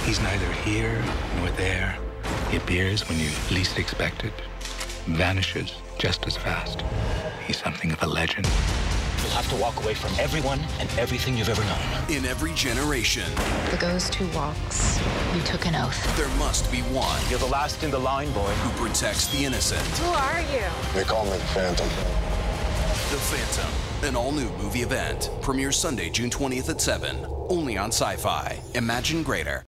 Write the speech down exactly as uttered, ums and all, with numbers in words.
He's neither here nor there. He appears when you least expect it, vanishes just as fast. He's something of a legend. You'll have to walk away from everyone and everything you've ever known. In every generation, the ghost who walks, you took an oath. there must be one You're the last in the line, boy. who protects the innocent. Who are you? They call me the Phantom. The Phantom, an all-new movie event. Premieres Sunday, June twentieth at seven. Only on Sci-Fi. Imagine greater.